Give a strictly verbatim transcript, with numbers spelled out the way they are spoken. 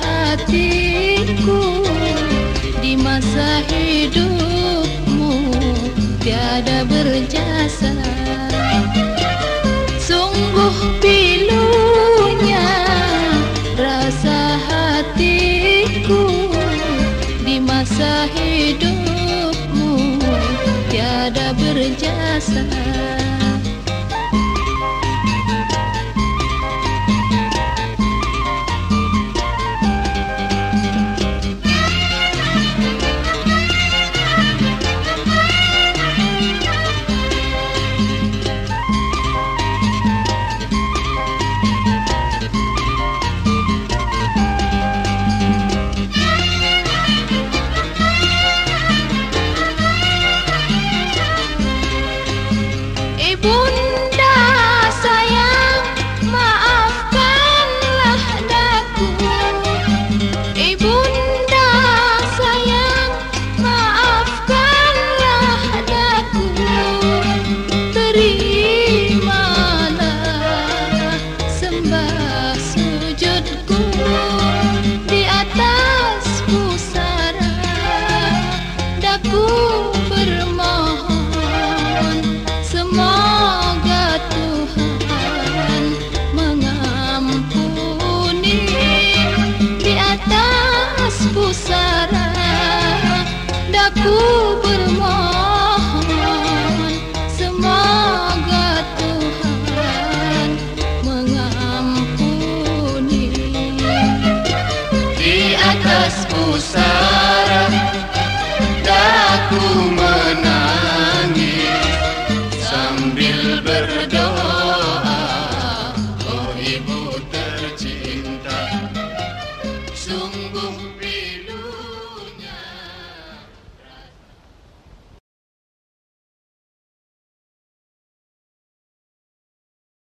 hatiku, di masa hidupmu tiada berjasa. Sungguh pilunya rasa hatiku, di masa hidupmu tiada berjasa. Bunda sayang, maafkanlah daku. Ibunda sayang, maafkanlah daku. Terimalah sembah sujudku di atas pusara daku bermohon. Semoga Tuhan mengampuni di atas pusara daku bermohon. Semoga Tuhan mengampuni Di atas pusara